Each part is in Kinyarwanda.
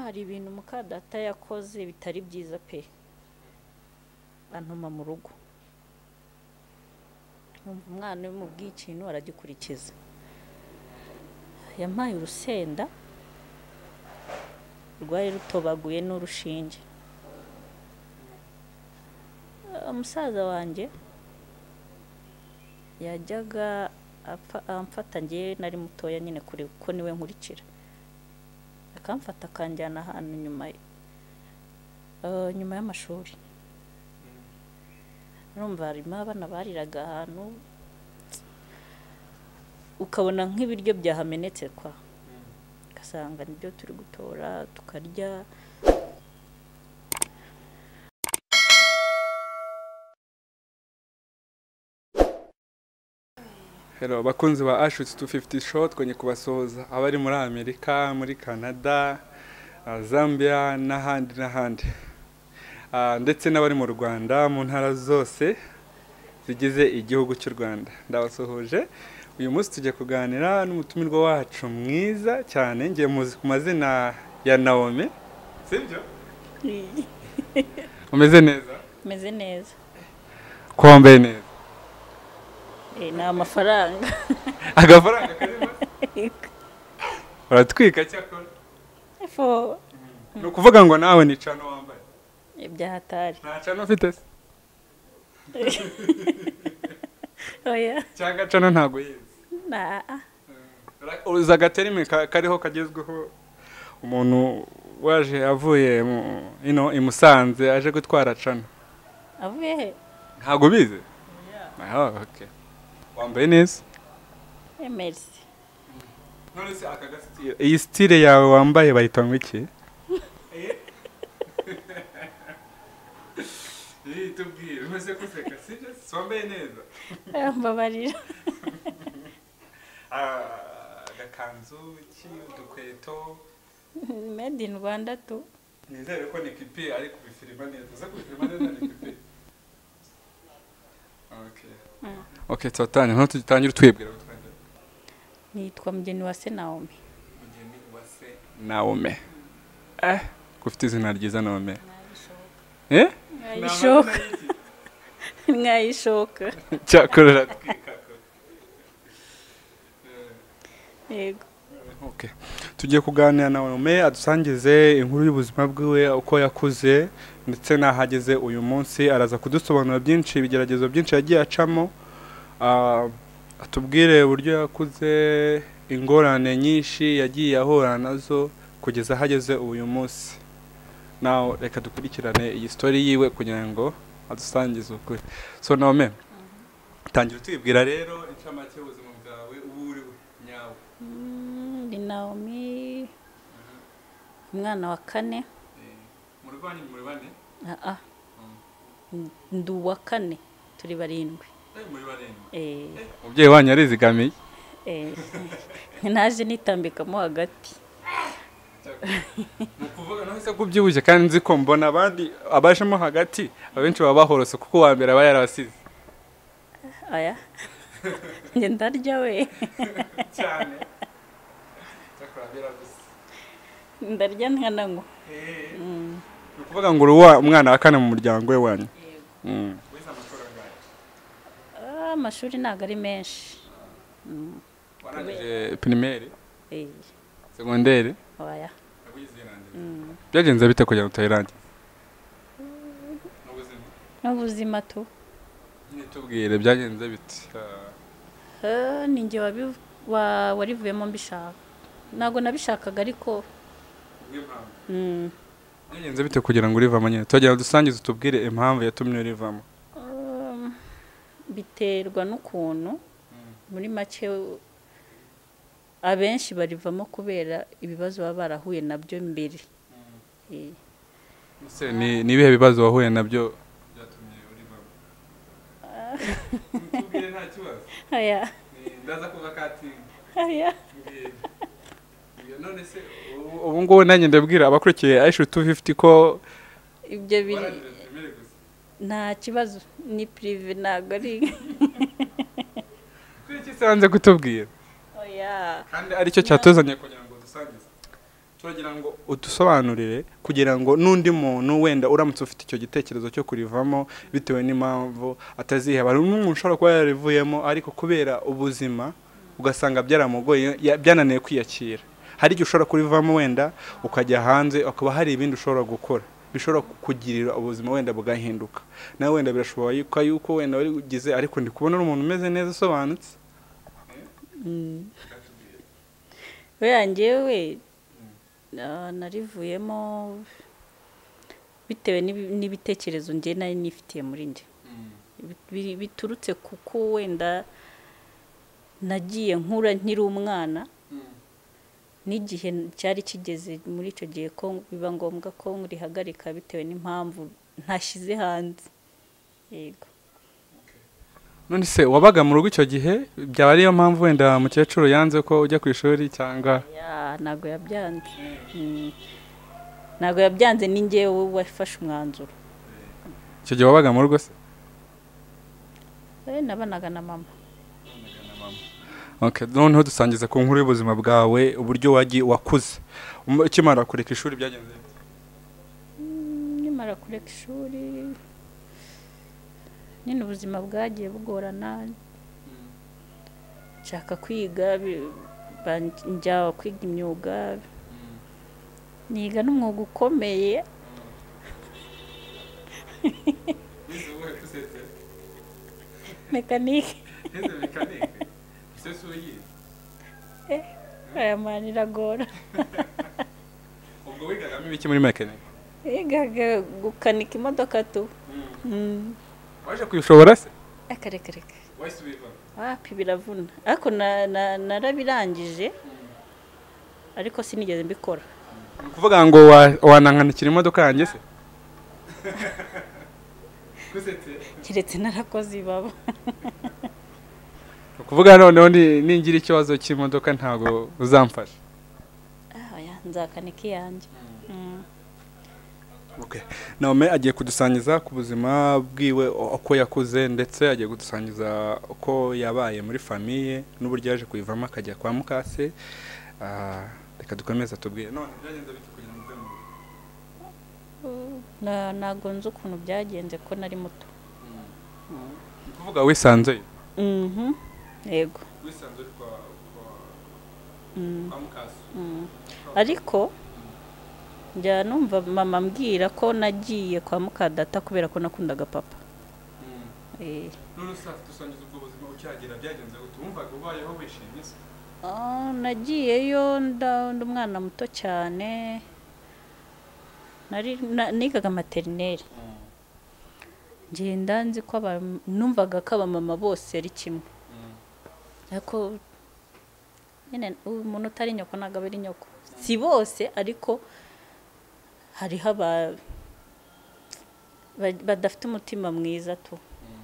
hari ibintu Mukadata yakoze bitari byiza pe, antuma mu rugo. Umwana uri mu bw'ikintu aragikurikiza. Yampaye urusenda rwari rutobaguye n'urushinge. Umusaza wanjye yajyaga amfata ngiye nari mutoya nyine kuri ko niwe nkurikira, akamfata akanjyana ahantu nyuma y'amashuri. Urumva harimo abana bariraga ahantu ukabona nk'ibiryo byahamenetse kwa, ugasanga nibyo turi gutora tukarya. Hello bakunzi ba Ashutse 250 show, twenye kubasoza abari muri Amerika, muri Canada, Zambia n'ahandi ndetse n'abari mu Rwanda mu ntara zose zigize igihugu cy'u Rwanda. Ndabasohoje. Uyu munsi tujye kuganira n'umutumirwa wacu mwiza cyane, ngiye muzi ku mazina ya Naomi. Sibyo? Umeze neza? Meze neza. Kwambaye neza? Ni amafaranga. Agafaranga karimo? Uratwika cyakora? Efo. Nukuvuga ngo nawe ni cano wambaye? Ibyahatari. Nta cano ufite se? Oya. Cyangwa cano ntago yize? Na. Uza gaterime kariho kagezweho umuntu waje avuye imusanze aje gutwara cano. Avuye he? Ntago bize? Okay. Wambaye neza? Merci. None se akagasitire. Iyi style yawe wambaye bayita ngwiki? Tubwire, umeze kuseka sibyo? Wambaye neza? Mbabarira. Agakanzu udukweto. Made in Rwanda tu. Nizere ko ni kipe ari kubifirima neza. Uza kubifirima neza ni kipe. Okay. Okay, tutanye nko tugitangira twibwira utwanje. Nitwa mugeni wa Naomi. Mugeni wa Naomi. Kufite izina ryiza Naomi. Ngayishoka. Ngayishoka. Cyakorera twika. Yego. Okay. Tugiye kuganira na Naomi adusangize inkuru y'ubuzima bwiwe uko yakuze ndetse nahageze uyu munsi, araza kudusobanura byinshi, ibigeragezo byinshi yagiye acamo, atubwire uburyo yakuze, ingorane nyinshi yagiye ahura nazo kugeza hageze uyu munsi. Now reka dukurikirane iyi story yiwe kugira ngo adusangize ukuri. So Naomi, tangira twibwira rero incamake y'ubuzima bwawe ubu uri nyawe. Ndi Naomi, umwana wa 4. Muri bane? Ndi uwa 4, turi 7. Muri 7? Umubyeyi wanyu arizigamiye? Naje nitambikamo hagati. Mukuvuga naho se kubyibushye kandi nzi ko mbona abandi abashemo hagati abenshi baba bahorose kuko wa mbere aba yarabasize. Aya. Nge ndarya we. Cyane. Cyakora birabuze. Ndarya nkananywa. Nukuvuga ngo uruwa umwana wa 4 mu muryango we wanyu. Wize amashuri angahe? Amashuri ntago ari menshi. Warangije primaire? Secondaire? Oya. Byagenze bite kugira ngo utayirangize? N'ubuzima tu. Tubwire byagenze bite? Ninjye warivuyemo mbishaka. Ntago nabishakaga ariko byagenze bite kugira ngo urivamo nyine? Tugira dusangize tubwire impamvu yatumye urivamo. Biterwa n'ukuntu muri make abenshi barivamo kubera ibibazo baba barahuye nabyo mbere. Ni ibihe bibazo wahuye nabyo byatumye urivamo? Tubwire nta kibazo. Aya. Ndaza kuva katinga. Aya. None se ubu ngo nanjye ndabwira abakurikiye Ashutse 250 ko ibyo biri nta kibazo, ni prive ntago ari. Kwiki sanze kutubwira? Oya. Kandi ari cyo cyatuzanye kugira ngo dusangize. turagira ngo udusobanurire kugira ngo n'undi muntu wenda uramutse ufite icyo gitekerezo cyo kurivamo bitewe n'impamvu ataziheba. Hari n'umuntu ushobora kuba yarivuyemo ariko kubera ubuzima ugasanga byaramugoye byananiye kwiyakira. Hari igihe ushobora kurivamo wenda ukajya hanze akaba hari ibindi ushobora gukora bishobora kugirira ubuzima wenda bugahinduka. Nawe wenda birashoboka yuko wenda wari ugize ariko ndi kubona umuntu umeze neza usobanutse. Njyewe narivuyemo bitewe n'ibitekerezo njye nari nifitiye muri njye biturutse kuko wenda nagiye nkura nkiri umwana n'igihe cyari kigeze muri icyo gihe ko biba ngombwa ko nkurihagarika bitewe n'impamvu ntashyize hanze. Yego. None se wabaga mu rugo icyo gihe byaba ariyo mpamvu wenda mukecuru yanze ko ujya ku ishuri cyangwa? Ntago yabyanze. Ntago yabyanze ni njyewe wafashe umwanzuro. Icyo gihe wabaga mu rugo se? Nabanaga na mama. Okay, noneho dusangiza ku nkuru y'ubuzima bwawe uburyo wakuze ukimara kureka ishuri byagenze bite? Nimara kureka ishuri nyine ubuzima bwagiye bugorana nshaka kwiga njya kwiga imyuga niga n'umwuga ukomeye mekanike. Aya mani iragora. Ubwo wigagamo ibiki muri mekanike? Wigaga gukanika imodoka tu. Waje kuyishobora se? Reka. Wahise ubivamo? Wapi biravuna. Ariko narabirangije ariko sinigeze mbikora. Kuvuga ngo wanankanikira imodoka yanjye se? Kiretse narakoze ibaba. Kuvuga noneho ningira ikibazo cy'imodoka ntago uzamfasha? Nzakanika yanjye. Okay. Naomi agiye kudusangiza ku buzima bwiwe uko yakuze ndetse agiye kudusangiza uko yabaye muri famille n'uburyo yaje kuyivamo akajya kwa mukase. Reka dukomeza tubwire. None byagenze bite kugira ngo mve Ntago nzi ukuntu byagenze ko nari muto. Kuvuga wisanze? Yego. Wisanze kwa mukase. Ariko njya numva mama ambwira ko nagiye kwa Mukadata kubera ko nakundaga papa. None usafite dusangiza ubwo buzima ucyagira byagenze gute? Wumvaga ubayeho wishimye se? Nagiyeyo ndumwana muto cyane. Nigaga materineri. Ngenda nzi ko numvaga ko abamama bose ari kimwe. Ariko nyine umuntu utari nyoko ntabwo ari nyoko. Si bose ariko hariho badafite umutima mwiza tu.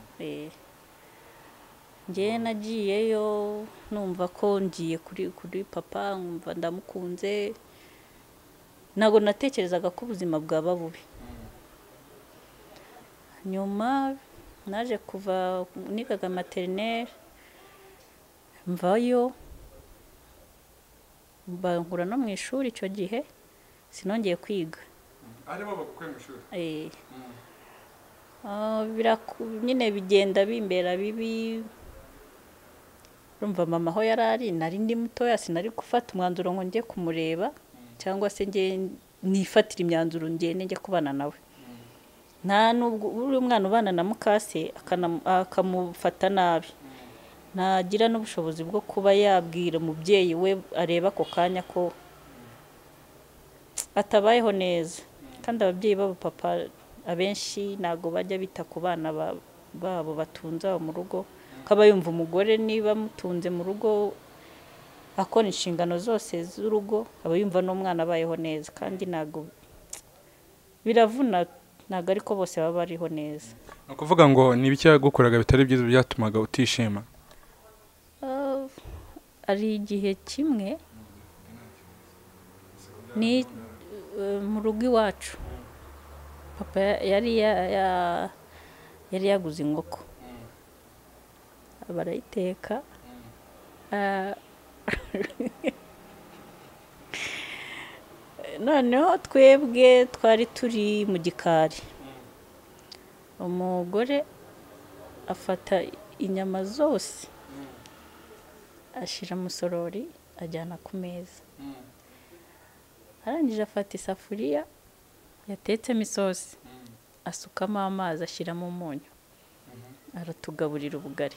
Njye nagiyeyo numva ko ngiye kuri papa nkumva ndamukunze. Ntabwo natekerezaga ko ubuzima bwaba bubi. Nyuma naje kuva nigaga materineri mvayo nkura no mu ishuri icyo gihe sinongeye kwiga. Ari baba gukora mu ishuri? Nyine bigenda bimbera bibi. Urumva mama aho yarari nari ndi mutoya sinari gufata umwanzuro ngo njye kumureba cyangwa se njye nifatira imyanzuro njye kubana nawe. Nta nubwo uri umwana ubana na mukase akamufata nabi. Nagira n'ubushobozi bwo kuba yabwira umubyeyi we areba ako kanya ko atabayeho neza. Kandi ababyeyi babo papa abenshi ntago bajya bita ku bana babo batunze mu rugo. Kaba yumva umugore niba mutunze mu rugo akora inshingano zose z'urugo aba yumva n'umwana abayeho neza. Kandi ntago biravuna, ntago ariko bose baba bariho neza. Ukuvuga ngo ni ibiki yagukoraga bitari byiza byatumaga utishima? Ari igihe kimwe ni mu rugo iwacu papa yari yaguze inkoko barayiteka. noneho twebwe twari turi mu gikari, umugore afata inyama zose ashyira mu sorori ajyana ku meza, arangije afata isafuriya yatetsemo isosi asukamo amazi ashyiramo umunyu aratugaburira ubugari.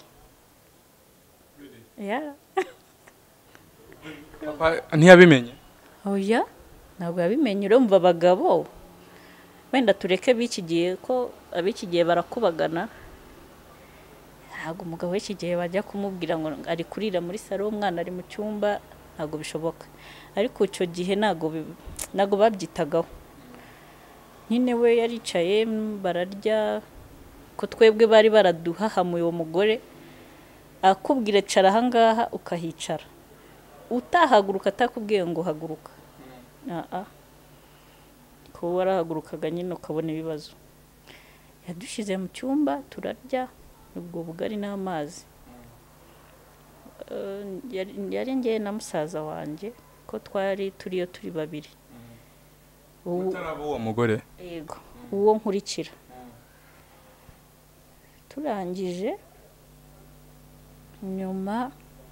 ntiyabimenye? Oya, ntabwo yabimenye. Urumva abagabo wenda tureke b'iki gihe, ko ab'iki gihe barakubagana, ntabwo umugabo w'iki gihe bajya kumubwira ngo ari kurira muri salo, umwana ari mu cyumba, ntabwo bishoboka. Ariko icyo gihe ntabwo babyitagaho. Nyine we yaricaye bararya, ko twebwe bari baraduhahamuye uwo mugore akubwira cara ahangaha ukahicara, utahaguruka atakubwiye ngo haguruka. Ko warahagurukaga nyine ukabona ibibazo. Yadushyize mu cyumba turarya ubwo bugari n'amazi. Yari ngiye na musaza wanjye, ko twari turiyo turi babiri. Utaraba uwo mugore? Yego, uwo nkurikira. Turangije nyuma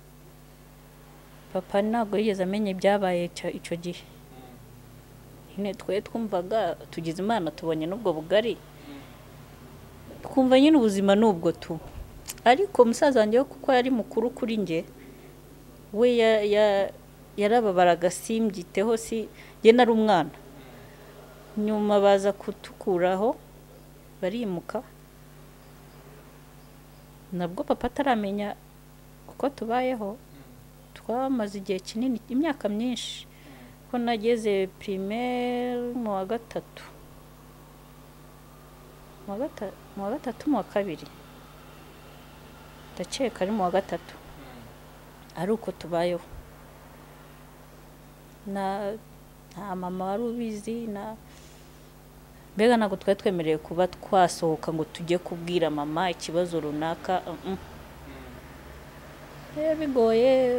papa ntabwo yigeze amenya ibyabaye icyo gihe. Nyine twe twumvaga tugize Imana tubonye n'ubwo bugari, twumva nyine ubuzima n'ubwo tu. Ariko musaza wanjye kuko yari mukuru kuri nge, we yarababaraga simbyiteho, si ye nari umwana. Nyuma baza kutukuraho barimuka, nabwo papa ataramenya uko tubayeho. Twamaze igihe kinini, imyaka myinshi, ko nageze primaire mu wa gatatu, mu wa kabiri, ndakeka ari mu wa gatatu, ari uko tubayeho. Nta mama wari ubizi, mbega ntabwo twari twemerewe kuba twasohoka ngo tujye kubwira mama ikibazo runaka. Bigoye,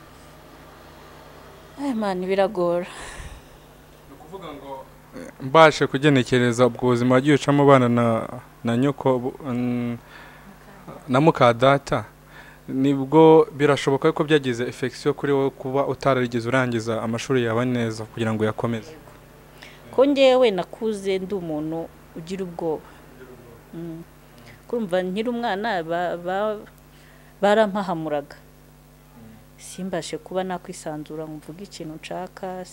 Imana biragora. Ni ukuvuga ngo mbashe kugenekereza ubwo buzima wagiye ucamo abana na nyoko na Mukadata, nibwo birashoboka ko byagize effection kuri wowe kuba utararigeze urangiza amashuri yawe neza kugira ngo yakomeze? Ko ngewe nakuze ndi umuntu ugira ubwoba. Kumva nkiri umwana barampahamuraga, simbashe kuba nakwisanzura ngo mvuge ikintu nshaka,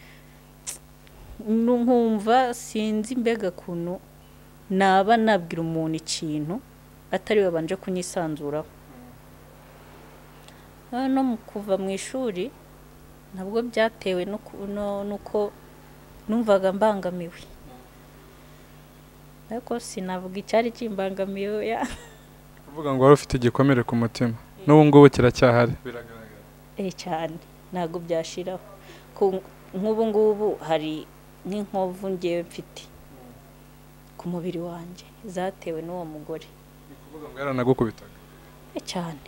nkumva sinzi mbega kuntu naba nabwira umuntu ikintu atari babanje kunyisanzuraho. No mu kuva mu ishuri nabwo byatewe nuko numvaga mbangamiwe, ariko sinavuga icyari kimbangamiye. Uvuga ngo wari ufite igikomere ku mutima, n'ubu ngubu kiracyahari? Biragaragara cyane, ntabwo byashiraho. Nk'ubu ngubu hari n'inkovu ngewe mfite ku mubiri wanjye zatewe n'uwo mugore. Ni kuvuga ngo yaranagukubitaga? Cyane.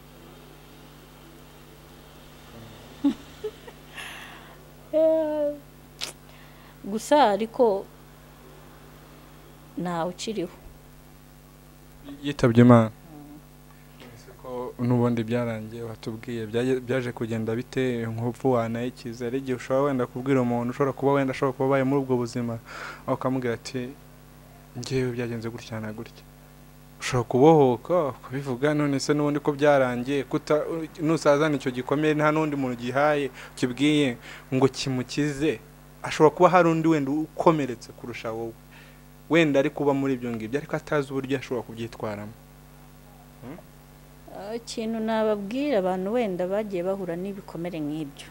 Gusa ariko ntawe ukiriho. Yitabye Imana? Ko n'ubundi byarangiye watubwiye, byaje kugenda bite? Nk'upfu wanayikiza, ari igihe ushobora wenda kubwira umuntu ushobora kuba abaye muri ubwo buzima, aho ukamubwira ati ngewe byagenze gutya na gutya, ushobora kubohoka ukabivuga. None se n'ubundi ko byarangiye, nusazana icyo gikomere nta n'undi muntu gihaye kibwiye ngo kimukize, ashobora kuba hari undi wenda ukomeretse kurusha wowe, wenda ari kuba muri ibyo ngibyo ariko atazi uburyo ashobora kubyitwaramo. Ikintu nababwira abantu wenda bagiye bahura n'ibikomere nk'ibyo,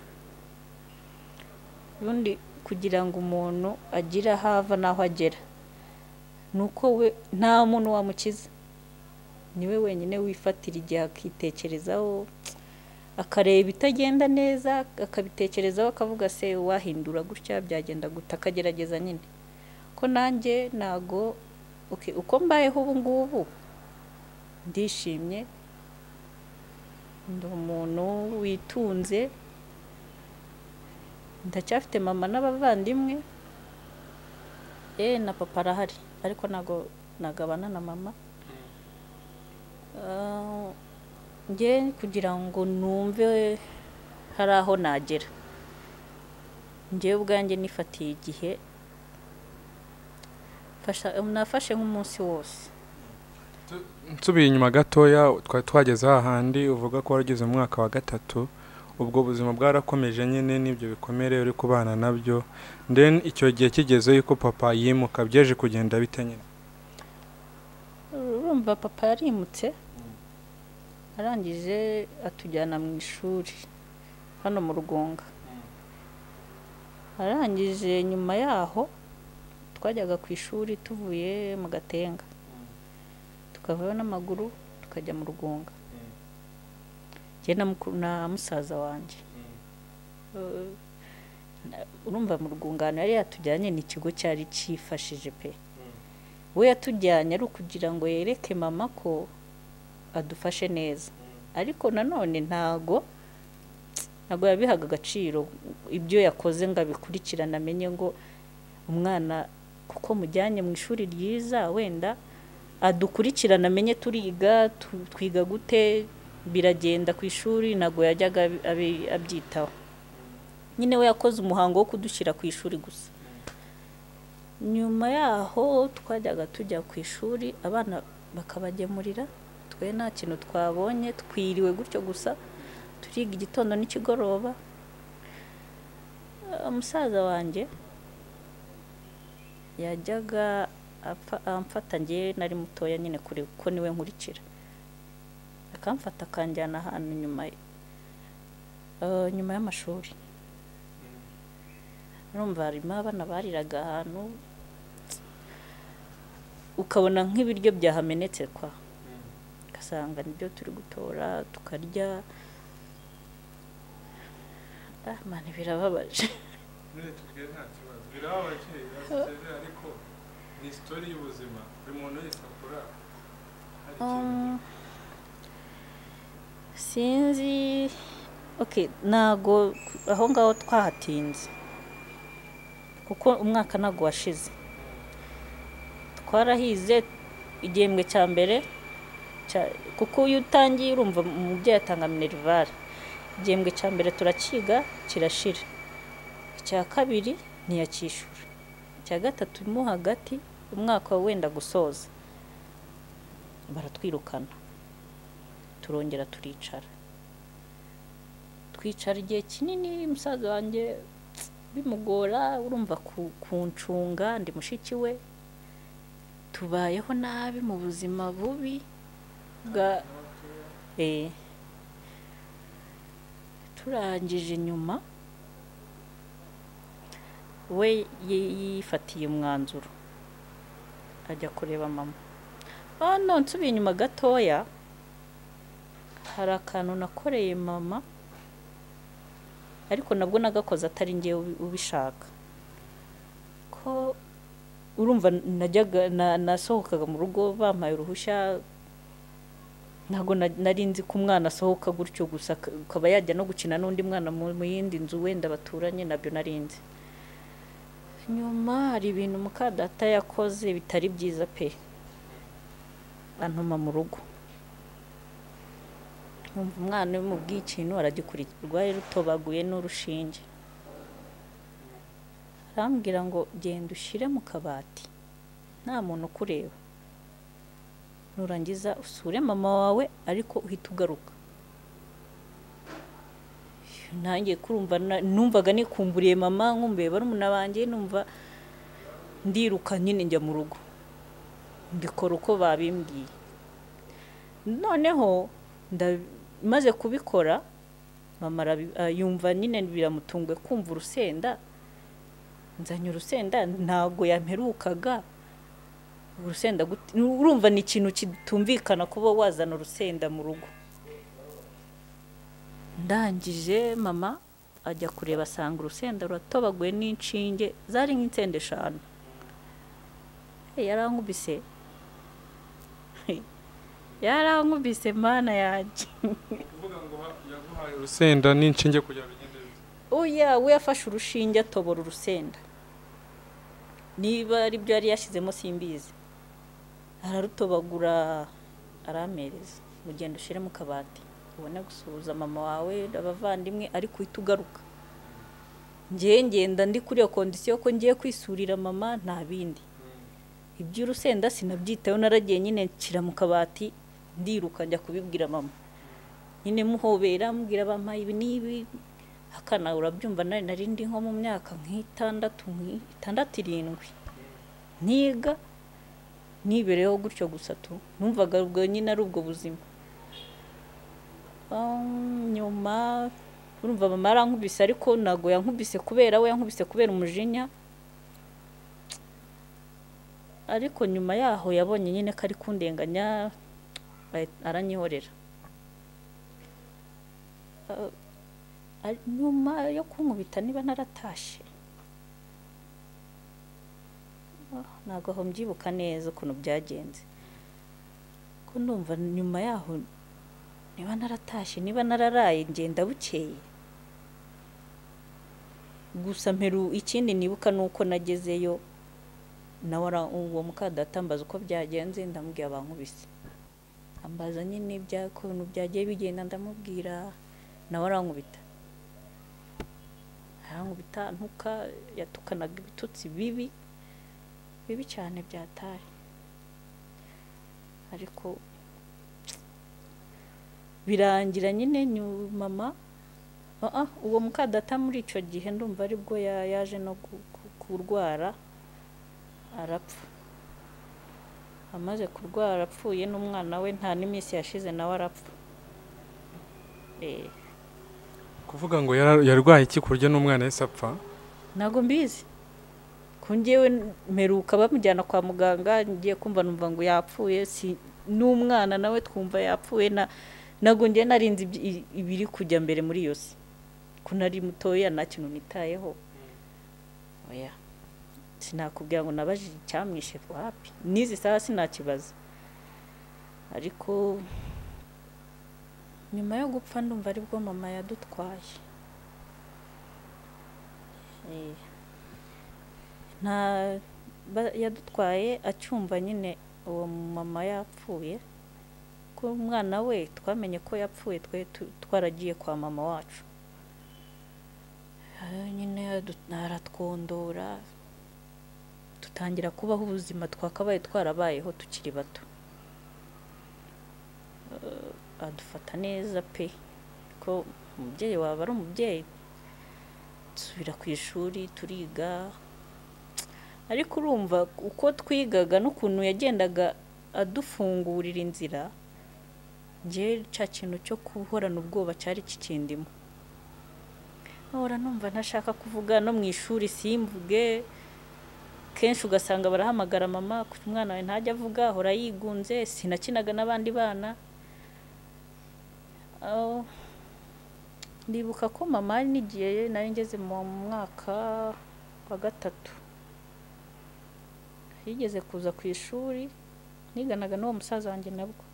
ubundi kugira ngo umuntu agire aho ava n'aho agera, nuko we nta muntu wamukiza, niwe wenyine wifatira igihe akitekerezaho, akareba ibitagenda neza akabitekerezaho, akavuga se wahindura gutya byagenda guta, akagerageza nyine. Ko nanjye ntago uko mbayeho ubu ngubu ndishimye, ndi umuntu witunze, ndacyafite mama n'abavandimwe na papa arahari ariko nago nagabana na mama. Nge kugira ngo numve hari aho nagera, ngewe ubwanjye nifatiye igihe nafashe nk'umunsi wose. Nsubiye inyuma gatoya twari twageze hahandi uvuga ko warageze mu mwaka wa 3, ubwo buzima bwarakomeje nyine n'ibyo bikomere uri kubana nabyo, then icyo gihe kigeze yuko papa yimuka byeje kugenda bite nyine? Urumva papa yarimutse arangije atujyana mu ishuri hano mu Rugunga. Arangije nyuma yaho twajyaga ku ishuri tuvuye mu Gatenga, tukavayo n'amaguru tukajya mu Rugunga, jye na musaza wanjye. Urumva mu Rugunga yari yatujyanye n'ikigo cyari cyifashije pe. We yatujyanye ari ukugira ngo yereke mama ko adufashe neza, ariko nanone ntago yabihaga agaciro ibyo yakoze ngo abikurikirana amenye ngo umwana kuko mujyanye mu ishuri ryiza wenda adukurikirana amenye twiga gute biragenda ku ishuri, nago yajyaga abyitaho. Nyine we yakoze umuhango wo kudushyira ku ishuri gusa. Nyuma yaho twajyaga tujya ku ishuri abana bakabagemurira, twe nta kintu twabonye, twiriwe gutyo gusa turiga igitondo n'ikigoroba. Umusaza wanjye yajyaga amfata nge nari mutoya nyine kuri ko niwe nkurikira, akamfata akanjyana ahantu nyuma y'amashuri. Urumva harimo abana bariraga ahantu ukabona nk'ibiryo byahamenetse kwa, ugasanga nibyo turi gutora tukarya. Mani birababaje. Ariko ni story y'ubuzima buri muntu wese akora. Sinzi nago aho ngaho twahatinze kuko umwaka nago washize. Twarahize igihembwe cya mbere kuko iyo utangiye urumva umubyeyi atanga minerval. Igihembwe cya mbere turakiga kirashira, icya kabiri ntiyakishura, icya gatatu mo hagati umwaka wenda gusoza baratwirukana, turongera turicara igihe kinini. Musaza wanjye bimugora, urumva kuncunga, ndi mushiki we, tubayeho nabi mu buzima bubi bwa turangije nyuma we yifatiye umwanzuro ajya kureba mama. Nsubiye inyuma gatoya hari akantu nakoreye mama, ariko nabwo nagakoze atari ngiye ubishaka. Ko urumva najyaga nasohokaga mu rugo bampaye uruhushya, ntago nari nzi ko umwana asohoka gutyo gusa ukaba yajya no gukina n'undi mwana mu yindi nzu wenda baturanye, nabyo nari nzi. Nyuma hari ibintu Mukadata yakoze bitari byiza pe, antuma mu rugo. Umwana we mu bw'ikintu aragikurikira, rwari rutobaguye n'urushinge. Arambwira ngo genda ushyire mu kabati nta muntu kureba, nurangiza usure mama wawe ariko uhita ugaruka. Nanjye kurumva numvaga nikumburiye mama, nkumbuye barumuna banjye, numva ndiruka nyine njya mu rugo mbikora uko babimbwiye. Noneho maze kubikora mama yumva nyine biramutunguye kumva urusenda. Nzanye urusenda ntago yamperukaga. Urusenda urumva ni ikintu kitumvikana kuba wazana urusenda mu rugo. Ndangije mama ajya kureba asanga urusenda ruratobaguye n'inshinge zari nk'insenda 5. Yarankubise mana yanjye. Kuvuga ngo yaguhaye urusenda n'inshinge kugira bigende. oya we yafashe urushinge atobora urusenda, niba ari byo yari yashizemo simbizi, ararutobagura aramereza, mugenda ushire mu kabati ubone gusuhuza mama wawe abavandimwe, ariko uhita ugaruka. Ngenda ndi kuri iyo kondisiyo ko ngiye kwisurira mama, nta bindi. Iby'urusenda sinabyitaho, naragiye nyine nshyira mu kabati, ndiruka njya kubibwira mama, nyine muhobera mubwira bama ibi nibi, akana urabyumva nari ndi nko mu myaka nk'itandatu 7 niga nibereho gutyo gusa tu, numvaga ubwo nyine ari ubwo buzima. Nyuma urumva mama arankubise, ariko nago yankubise kubera we, yankubise kubera umujinya, ariko nyuma yaho yabonye nyine kari kundenganya aranyihorera. Nyuma yo kunkubita niba naratashe, ntabwo aho mbyibuka neza ukuntu byagenze, ko ndumva nyuma yaho niba naratashe niba nararaye ngenda bukeye gusa. Mperu ikindi nibuka nuko nagezeyo nawe uwo Mukadata ambaza uko byagenze, ndamubwira bankubise, ambaza nyine ibyakuntu byagiye bigenda, ndamubwira nawe arankubita ntuka, yatukanaga ibitutsi bibi cyane byatari, ariko birangira nyine mama uwo Mukadata muri icyo gihe ndumva aribwo yaje no kurwara arapfa. Amaze kurwara apfuye n'umwana we nta n'iminsi yashize nawe arapfa. kuvuga ngo yarwaye iki kurya n'umwana wese apfa? Ntago mbizi, ko njyewe mperuka bamujyana kwa muganga, ngiye kumva numva ngo yapfuye, si n'umwana nawe twumva yapfuye, nago njye narinzi ibiri kujya mbere muri yose, ko nari mutoya nta kintu nitayeho. Oya sinakubwira ngo nabajije icyamwishe wapi, nizi saha sinakibaza, ariko nyuma yo gupfa ndumva aribwo mama yadutwaye. Yadutwaye acyumva nyine uwo mama yapfuye, ko umwana we twamenye ko yapfuye twe twaragiye kwa mama wacu, nyine aratwondora dutangira kubaho ubuzima twakabaye twarabayeho tukiri bato. Adufata neza pe, ko umubyeyi waba ari umubyeyi. Dusubira ku ishuri turiga, ariko urumva uko twigaga n'ukuntu yagendaga adufungurira inzira, nje cya kintu cyo kuhorana ubwoba cyari kikindimo. Ahora numva ntashaka kuvuga no mu ishuri simvuge, kenshi ugasanga barahamagara mama ku mwana we ntajya avuga, ahora yigunze, sinakinaga n'abandi bana. Ndibuka ko mama ari nigiye nari ngeze mu mwaka wa 3, yigeze kuza ku ishuri, niganaga n'uwo musaza wanjye nabwo,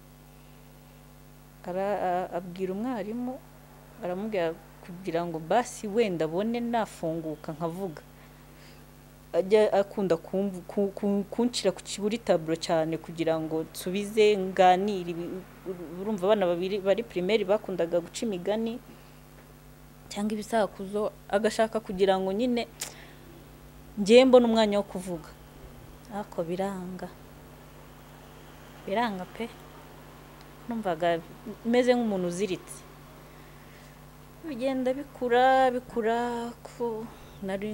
abwira umwarimu, aramubwira kugira ngo basi wenda abone nafunguka nkavuga. Ajya akunda kuncira ku kiburi taburo cyane kugira ngo nsubize nganire. Urumva abana babiri bari primaire bakundaga guca imigani cyangwa ibisakuzo, agashaka kugira ngo nyine ngiye mbona umwanya wo kuvuga, ariko biranga pe. Numvaga meze nk'umuntu uziritse. Bigenda bikura ko nari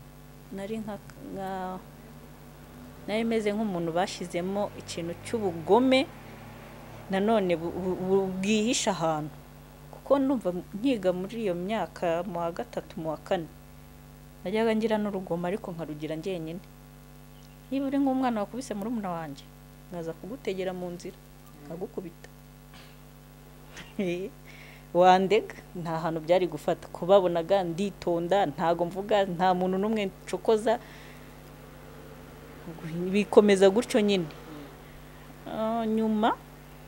meze nk'umuntu bashizemo ikintu cy'ubugome nanone bwihisha ahantu, kuko numva nkiga muri iyo myaka mu wa 3 mu wa 4 najyaga ngira n'urugomo, ariko nkarugira njyenyine. Niba uri nk'umwana wakubise muri umuna wanjye, naza kugutegera mu nzira nkagukubita, wandega nta hantu byari gufata. Kubabonaga nditonda, ntago mvuga, nta muntu n'umwe ncokoza, bikomeza gutyo nyine. Nyuma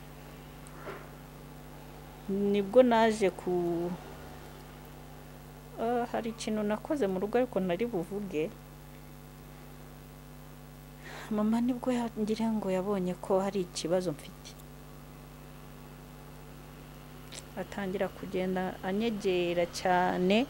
nibwo naje hari ikintu nakoze mu rugo ariko nari buvuge. Mama nibwo ngira ngo yabonye ko hari ikibazo mfite, atangira kugenda anyegera cyane,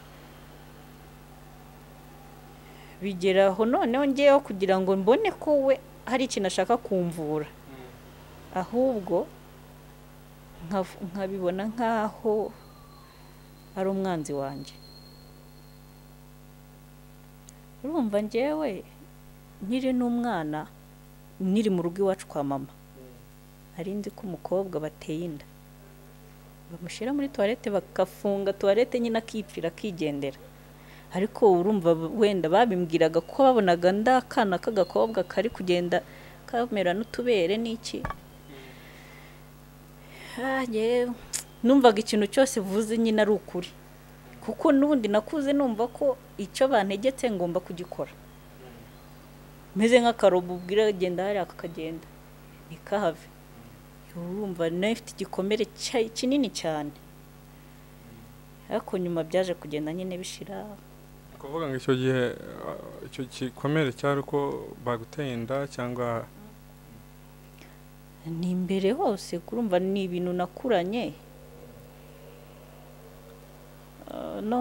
bigeraho noneho ngeyeho kugira ngo mbone ko we hari ikintu ashaka kumvura, ahubwo nkabibona nkaho ari umwanzi wanjye. Urumva ngewe nkiri n'umwana, nkiri mu rugo iwacu kwa mama, ari nzi ko umukobwa bateye inda bamushyira muri toilette, bakafunga toilette nyine akipfira akigendera. Ariko urumva wenda babimbwiraga ko babonaga ndakana k'agakobwa kari kugenda kamera n'utubere n'iki. Numvaga ikintu cyose vuze nyine ari ukuri, kuko n'ubundi nakuze numva ko icyo bantegetse ngomba kugikora, meze nk'akarobo ubwira genda hariya kakagenda nikahave. Urumva nafite igikomere kinini cyane, ariko nyuma byaje kugenda nyine bishira. Kuvuga ngo icyo gihe icyo gikomere cyari uko baguteye inda cyangwa ni imbere hose? Kurumva ni ibintu nakuranye. No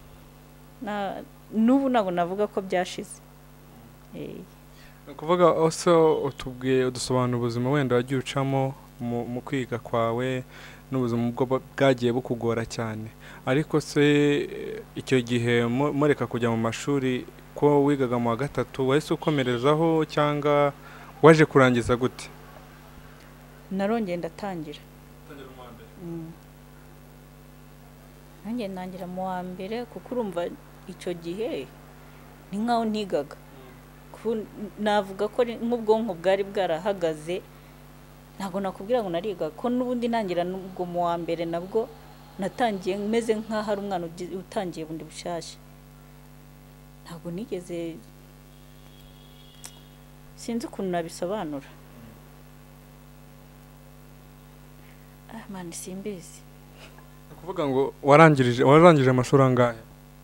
n'ubu ntabwo navuga ko byashize. kuvuga also utubwiye udusobanura ubuzima wenda wagiye ucamo mu kwiga kwawe n'ubuzima bwo bwagiye bukugora cyane, ariko se icyo gihe mureka kujya mu mashuri ko wigaga mu wa gatatu wahise ukomerezaho cyangwa waje kurangiza gute? Narongeye ndatangira. Nanjye ntangira mu wa mbere, kuko urumva icyo gihe ni nkaho ntigaga. Navuga ko nk'ubwonko bwari bwarahagaze, ntabwo nakubwira ngo nariga ko n'ubundi ntangira n'ubwo mu wa mbere nabwo natangiye meze nk'aho ari umwana utangiye bundi bushyashya. Ntabwo nigeze, sinzi ukuntu nabisobanura. Mani simbizi. Kuvuga ngo warangije amashuri angahe?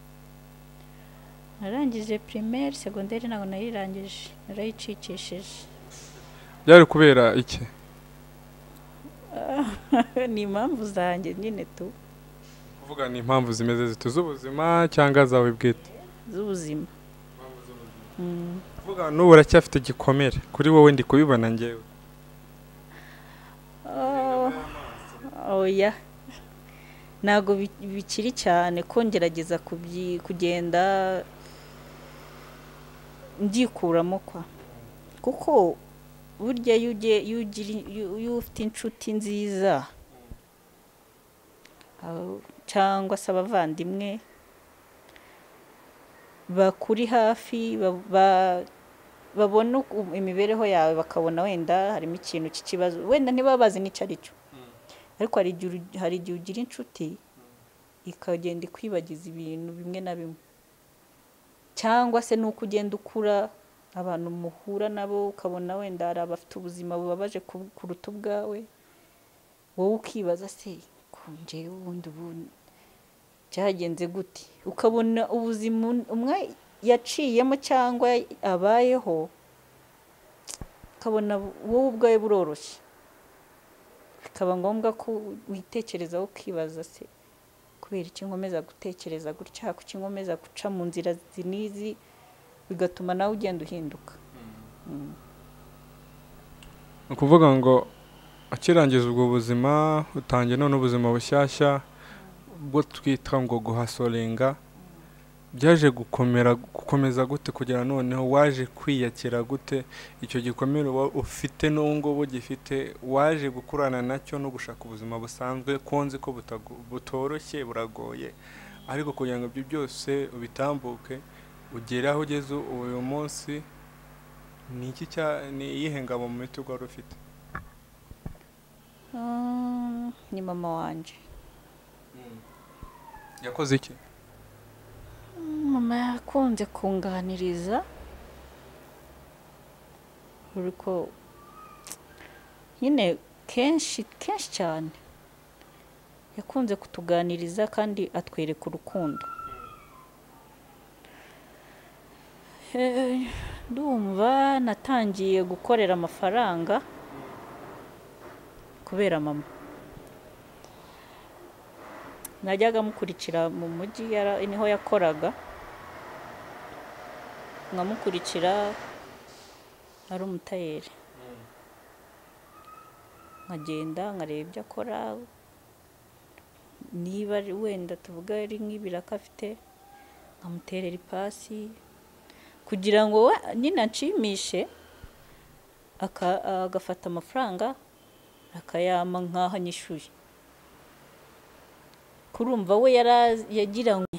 Narangije primaire, secondaire ntabwo nayirangije, narayicikishije. Byari kubera iki? Ni impamvu zanjye nyine tu. Kuvuga ni impamvu zimeze zite, z'ubuzima cyangwa zawe bwite? Z'ubuzima. Kuvuga n'ubu uracyafite igikomere kuri wowe ndi kubibona ngewe. Oya, ntabwo bikiri cyane ko ngerageza kugenda ndikuramo kwa, kuko burya iyo ufite inshuti nziza cyangwa se abavandimwe bakuri hafi, babona imibereho yawe, bakabona wenda harimo ikintu cy'ikibazo, wenda ntibabazi n'icyo ari cyo, ariko hari igihe ugira inshuti ikagenda ikwibagiza ibintu bimwe na bimwe, cyangwa se nuko ugenda ukura abantu muhura nabo ukabona wenda hari abafite ubuzima bubabaje kuruta ubwawe, wowe ukibaza se kunje ubundi byagenze gute, ukabona ubuzima umwe yaciyemo cyangwa abayeho, ukabona wowe ubwawe buroroshye, bikaba ngombwa ko witekerezaho ukibaza se kubera iki nkomeza gutekereza gutya, kuki nkomeza guca mu nzira zinizi, bigatuma nawe ugenda uhinduka. Ukuvuga ngo akirangiza ubwo buzima utangiye none ubuzima bushyashya bwo twita ngo guhasorenga, byaje gukomeza gute kugira noneho waje kwiyakira gute icyo gikomere ufite n'ubwo gifite, waje gukurana nacyo no gushaka ubuzima busanzwe konzi ko butoroshye buragoye, ariko kugira ngo ibyo byose ubitambuke ugere aho ugeze uyu munsi, ni iki ni iyihe ngabo mu mitugu wari ufite? Ni mama wanje. Yakoze iki? Mama yakunze kunganiriza, uriko nyine kenshi cyane yakunze kutuganiriza kandi atwereka urukundo. ndumva natangiye gukorera amafaranga kubera mama. Najyaga mukurikira mu mujyi, niho yakoraga, nkamukurikira ari umutayeri, nkagenda nkareba ibyo akora, niba wenda tuvuga ari nk'ibiraka afite nkamuterera ipasi kugira ngo nyine anshimishe, agafata amafaranga akayama nk'aho anyishyuye. Kurumva we yagira ngo,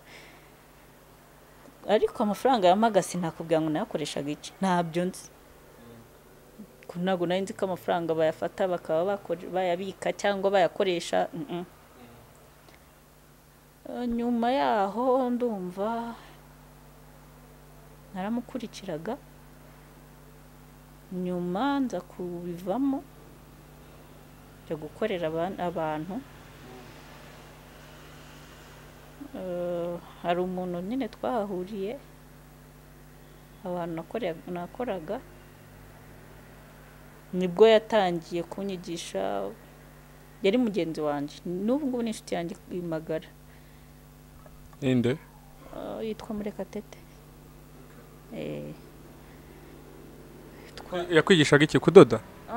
ariko amafaranga yamaga sinakubwira ngo nayakoreshaga iki, ntabyo nzi. Ntabwo nari nzi ko amafaranga bayafata bakaba bayabika cyangwa bayakoresha. Nyuma yaho ndumva naramukurikiraga, nyuma nza kubivamo njya gukorera abantu. Hari umuntu nyine twahahuriye, abantu nakoraga, nibwo yatangiye kunyigisha. Yari mugenzi wanjye, n'ubu ngubu ni inshuti yanjye imagara. Inde? Yitwa Mukadata. Yakwigishaga iki, kudoda?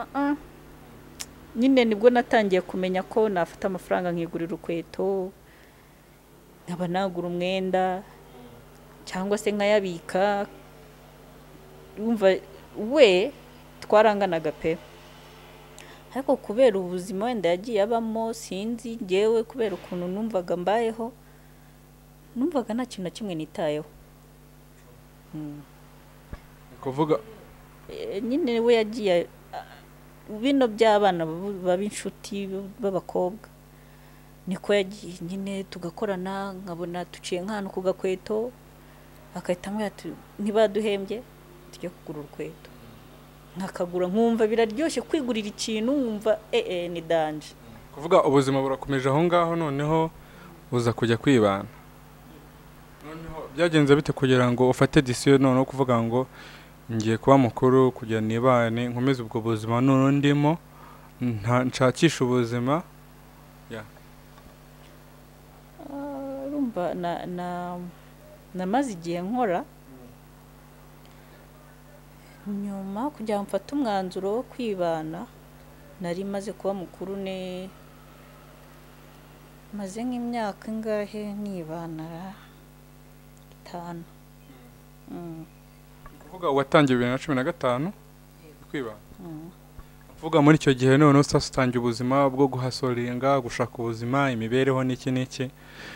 Nyine nibwo natangiye kumenya ko nafata amafaranga nkigurira urukweto, nkaba nagura umwenda cyangwa se nkayabika. Umva we twaranganaga pe, ariko kubera ubuzima wenda yagiye abamo sinzi, ngewe kubera ukuntu numvaga mbayeho, numvaga nta kintu na kimwe nitayeho. Kuvuga nyine we yagiye bino by'abana b'ab'inshuti b'abakobwa, niko yagiye nyine tugakorana, nkabona tuciye nk'ahantu ku gakweto, akahita ambwira ati ntibaduhembye tujye kugura urukweto, nkakagura nkumva biraryoshye kwigurira ikintu, nkumva ni danje. Kuvuga ubuzima burakomeje aho ngaho, noneho uza kujya kwibana. Noneho byagenze bite kugira ngo ufate decision noneho kuvuga ngo ngiye kuba mukuru kugira nibane nkomeze ubwo buzima none ndimo nshakisha ubuzima? Urumva namaze igihe nkora, nyuma kugira ngo mfate umwanzuro wo kwibana nari maze kuba mukuru, maze nk'imyaka ingahe nibana 5. Kuvuga watangiye 2015 kwibana. Kuvuga muri icyo gihe none utangiye ubuzima bwo guhasoringa, gushaka ubuzima, imibereho n'iki.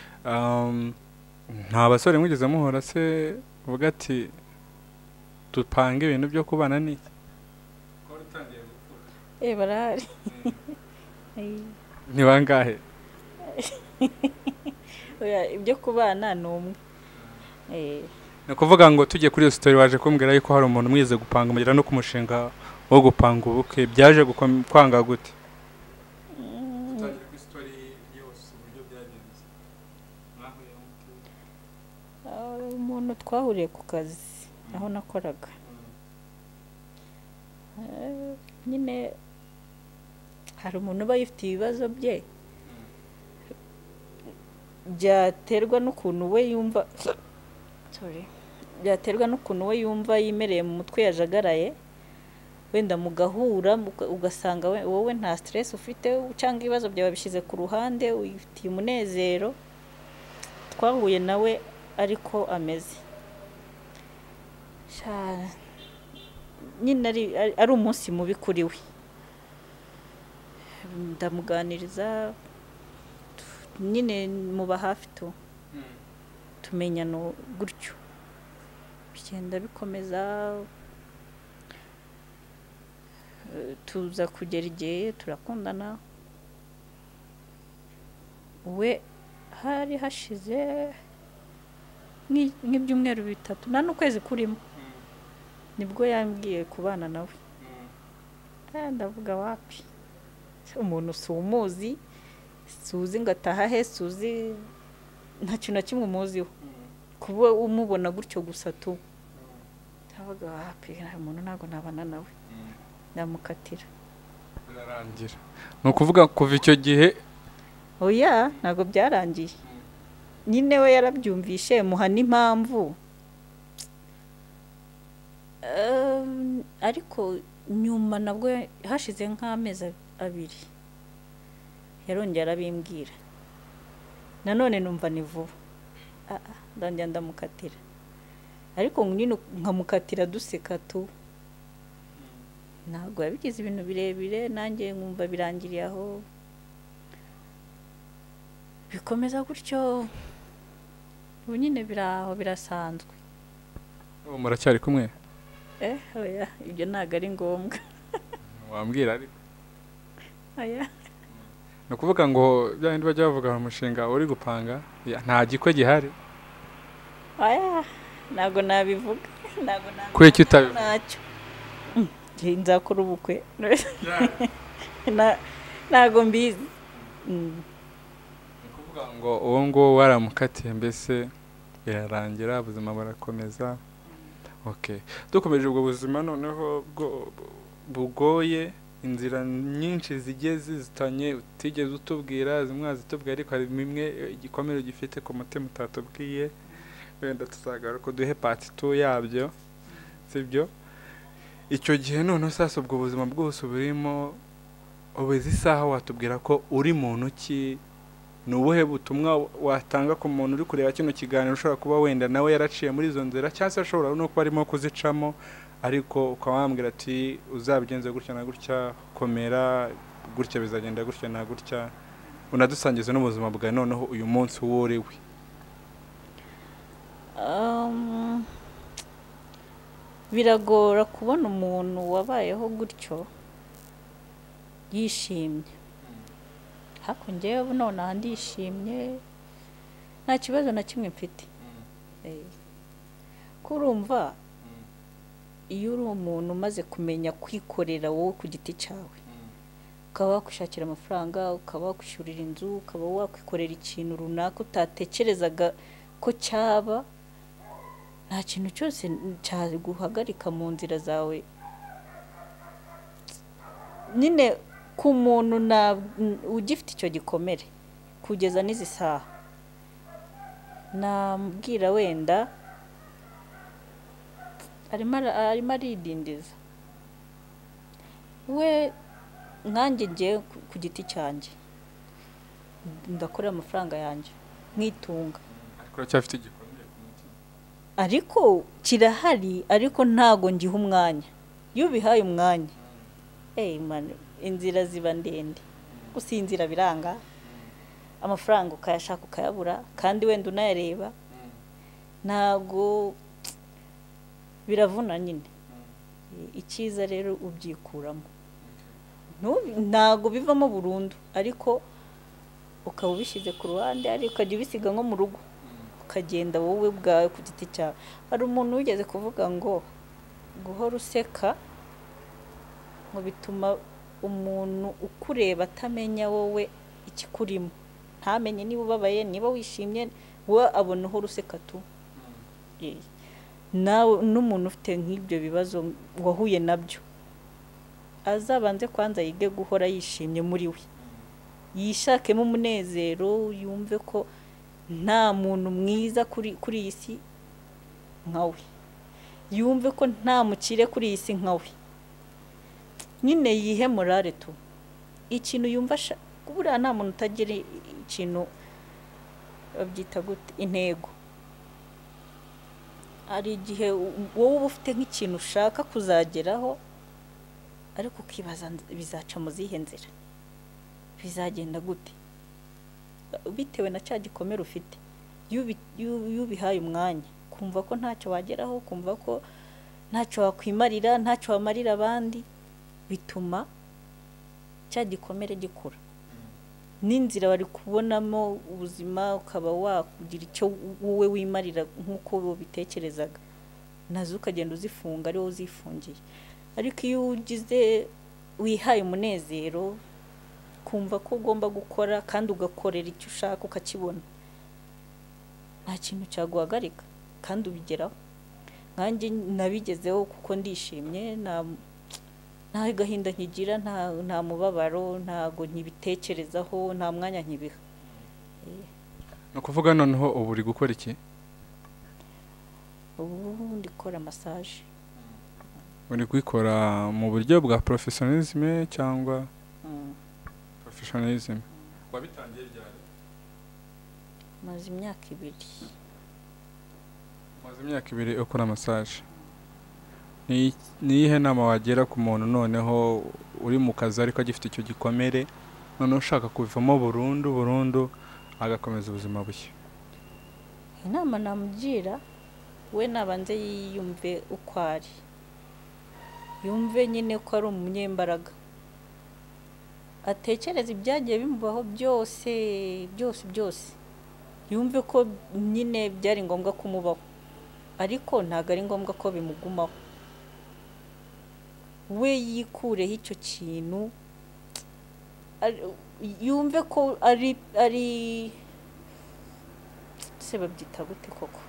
Nta basore mwigeze muhora se uvuga ati tupanga ibintu byo kubana n'iki? Barahari. Ni bangahe? Ibyo kubana ni umwe. Ni kuvuga ngo tujye kuri iyo story waje kumbwira yuko hari umuntu mwize gupanga mugira no kumushinga wo gupanga ubukwe, byaje kwanga gute? Tutagira ku story yose uburyo byagenze. Umuntu twahuriye ku kazi aho nakoraga, nyine hari umuntu uba yifite ibibazo bye, byaterwa n'ukuntu we yumva yimereye mu mutwe, yajagaraye, wenda mugahura ugasanga wowe nta stress ufite cyangwa ibibazo byawe bishyize ku ruhande, wifitiye umunezero. Twahuye nawe ariko ameze nyine ari umunsi mubi kuri we, ndamuganiriza nyine muba hafi tumenyana gutyo, bigenda bikomeza, tuza kugera igihe turakundana. We hari hashize nk'ibyumweru 3 nta n'ukwezi kurimo, nibwo yambwiye kubana nawe. Ndavuga wapi, umuntu sumuzi, suzi ngataha he, suzi nta kintu na kimwe umuziho, kuba umubona gutyo gusa tu avuga happy umuntu ntago nabana nawe ndamukatira birarangira no kuvuga kuva icyo gihe oya ntago byarangiye nyine we yarabyumvishe muha n'impamvu ariko nyuma nabwo hashize nk'amezi 2 yarongera arabimbwira nanone numva ni vuba ndongera ndamukatira ariko nyine nkamukatira duseka tu ntabwo yabigize ibintu birebire nanjye nkumva birangiriye aho bikomeza gutyo ubu nyine biraho birasanzwe ubu muracyari kumwe oya ibyo ntabwo ari ngombwa wambwira ariko oya ni ukuvuga ngo bya bindi bajya bavuga mu mushinga uri gupanga nta gikwe gihari oya ntabwo nabivuga ntabwo kuko icyo utabivuga ntacyo nzakora ubukwe ntabwo mbizi kuvuga ngo uwo nguwo waramukatiye mbese birarangira ubuzima burakomeza okay dukomeje ubwo buzima noneho bugoye inzira nyinshi zigiye zizitanye utigeze utubwira zimwe zitubwira ariko hari bimwe igikomere gifite ku mutima utatubwiye wenda tuzagaruka duhe part 2 yabyo sibyo icyo gihe none sasa ubwo buzima bwose burimo ubeze isaha watubwira ko uri muntu ki nubuhe butumwa watanga ku muntu uri kureba kino kiganiro ushobora kuba wenda nawe yaraciye muri izo nzira cyangwa se ashobora no kuba arimo kuzicamo ariko ukawambwira ati uzabigenze gutya na gutya komera gutya bizagenda gutya na gutya unadusangize n'ubuzima bwawe noneho uyu munsi w'uriwe biragora kubona umuntu wabayeho gutyo yishimye hakongeyeho none ndishimye nta kibazo na kimwe mfite kurumva iyo uri umuntu umaze kumenya kwikorera wowe ku giti cyawe ukaba wakwishakira amafaranga ukaba wakwishyurira inzu ukaba wakwikorera ikintu runaka utatekerezaga ko cyaba nta kintu cyose cyaguhagarika mu nzira zawe nyine ku muntu ugifite icyo gikomere kugeza n'izi saha nambwira wenda arimo aridindiza we nkanjye ngiye ku giti cyanjye ndakorera amafaranga yanjye nkitunga ariko kirahari ariko ntago ngiha umwanya iyo ubihaye umwanya inzira ziba ndende gusinzira biranga amafaranga ukayashaka ukayabura kandi wenda unayareba ntago biravuna nyine icyiza rero ubyikuramo ntago bivamo burundu ariko ukaba ubishyize ku ruhande ariko ukajya ubisiga nko mu rugo ukagenda wowe bwawe ku giti cyawe hari umuntu wigeze kuvuga ngo guhora useka ngo bituma umuntu ukureba atamenya wowe ikikurimo ntamenye niba ubabaye niba wishimye we abona uhora useka tu nawe n'umuntu ufite nk'ibyo bibazo wahuye nabyo azabanze kwanza yige guhora yishimye muri we yishakemo umunezero yumve ko nta muntu mwiza kuri iyi si nkawe yumve ko nta mukire kuri iyi si nkawe nyine yihe morale tu ikintu yumva buriya nta muntu utagira ikintu babyita gute intego hari igihe wowe uba ufite nk'ikintu ushaka kuzageraho ariko ukibaza bizaca mu zihe nzira bizagenda gute bitewe na cya gikomere ufite iyo ubihaye umwanya kumva ko ntacyo wageraho kumva ko ntacyo wakwimarira ntacyo wamarira abandi bituma cya gikomere gikura n'inzira bari kubonamo ubuzima ukaba wakugira icyo wowe wimarira nk'uko bitekerezaga nazo ukagenda uzifunga ari wowe uzifungiye ariko iyo ugize wihaye umunezero kumva ko ugomba gukora kandi ugakorera icyo ushaka ukakibona nta kintu cyaguhagarika kandi ubigeraho nkanjye nabigezeho kuko ndishimye, nta gahinda nkigira, nta mubabaro, ntago nkibitekerezaho, nta mwanya nkibiha. no kuvuga noneho ubu uri gukora iki? Ubu ndikora massage. Uri kwikora mu buryo bwa professionalism cyangwa professionalism? Wabitangiye ryari? Maze imyaka 2. Maze imyaka 2 ukora massage. Ni ihe nama wagera ku muntu noneho uri mu kazi ariko agifite icyo gikomere, none ushaka kubivamo burundu agakomeza ubuzima bushya? Inama namugira, we nabanze yiyumve uko ari, yumve nyine ko ari umunyembaraga, atekereza ibyagiye bimubaho byose, yumve ko nyine byari ngombwa kumubaho, ariko ntago ari ngombwa ko bimugumaho. We yikureho icyo kintu, yumve ko ari se babyita gute koko,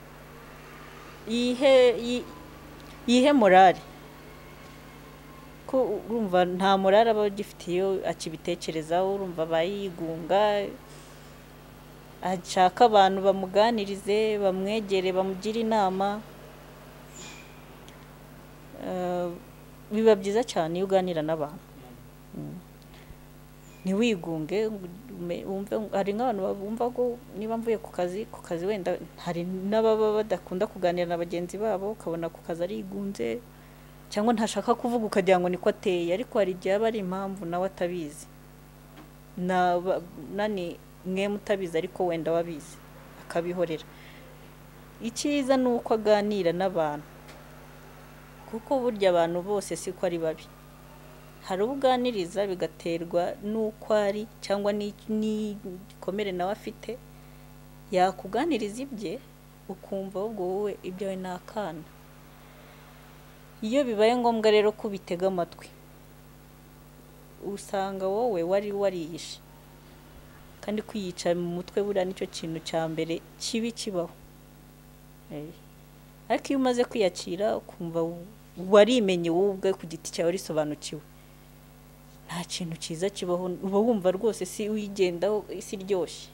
yihe morale, ko urumva nta morale aba agifitiye akibitekerezaho, urumva bayigunga, ashaka abantu bamuganirize, bamwegere, bamugire inama. Biba byiza cyane iyo uganira n'abantu, ntiwigunge, wumve. Hari nk'abantu bumva ko niba mvuye ku kazi wenda hari n'ababa badakunda kuganira na bagenzi babo, ukabona ku kazi arigunze cyangwa ntashaka kuvuga ukagira ngo niko ateye, ariko hari igihe aba ari impamvu nawe atabizi, mwe mutabizi ariko wenda wabizi akabihorera. Icyiza ni uko aganira n'abantu, kuko burya abantu bose siko ari babi. Hari ubuganiriza bigaterwa n'uko ari cyangwa n'igikomere nawe afite, yakuganiriza ibye ukumva ahubwo wowe ibyawe ni akana. Iyo bibaye ngombwa rero ko bitega amatwi, usanga wowe wari warihishe, kandi kwiyica mu mutwe buriya nicyo kintu cya mbere kibi kibaho. Ariko iyo umaze kwiyakira ukumva warimenye wowe ubwawe ku giti cyawe risobanukiwe, nta kintu cyiza kibaho, uba wumva rwose si wigendaho isi iryoshye.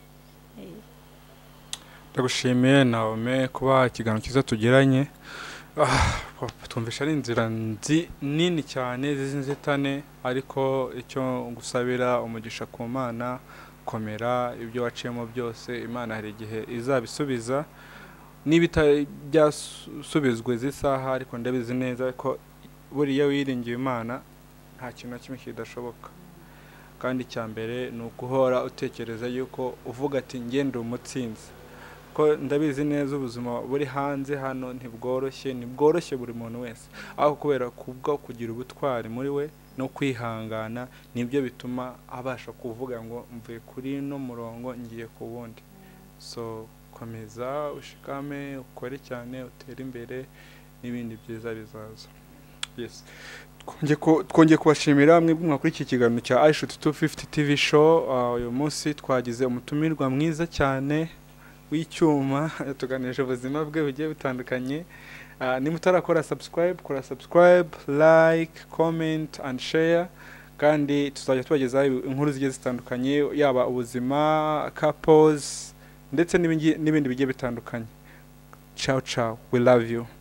Ndagushimiye Naomi kuba ikiganiro cyiza tugiranye. Twumvisha ari inzira nini cyane z'inzitane, ariko icyo ngusabira umugisha ku Mana, komera, ibyo waciyemo byose Imana hari igihe izabisubiza, niba byasubizwe z'isaha, ariko ndabizi neza ko buriya wiringiye Imana nta kintu na kimwe kidashoboka. Kandi icya mbere ni ukuhora utekereza yuko uvuga ati ngende umutsinzi, ko ndabizi neza ubuzima buri hanze hano ntibworoshye buri muntu wese, aho kubera kubwo kugira ubutwari muri we no kwihangana nibyo bituma abasha kuvuga ngo mvuye kuri no murongo ngiye ku wundi. So komeza ushikame, ukore cyane, utere imbere, n'ibindi byiza bizaza. Yes, twongeye kubashimira mwebwe mwakuri iki kiganiro cya I250 TV show. Uyu munsi twagize umutumirwa mwiza cyane w'icyuma, yatuganije ubuzima bwe bugiye butandukanye. Niba utarakora subscribe, kora subscribe, like, comment and share, kandi tuzajya tubagezaho inkuru zigiye zitandukanye, yaba ubuzima, couples ndetse n'ibindi bigiye bitandukanye. Ciao, we love you.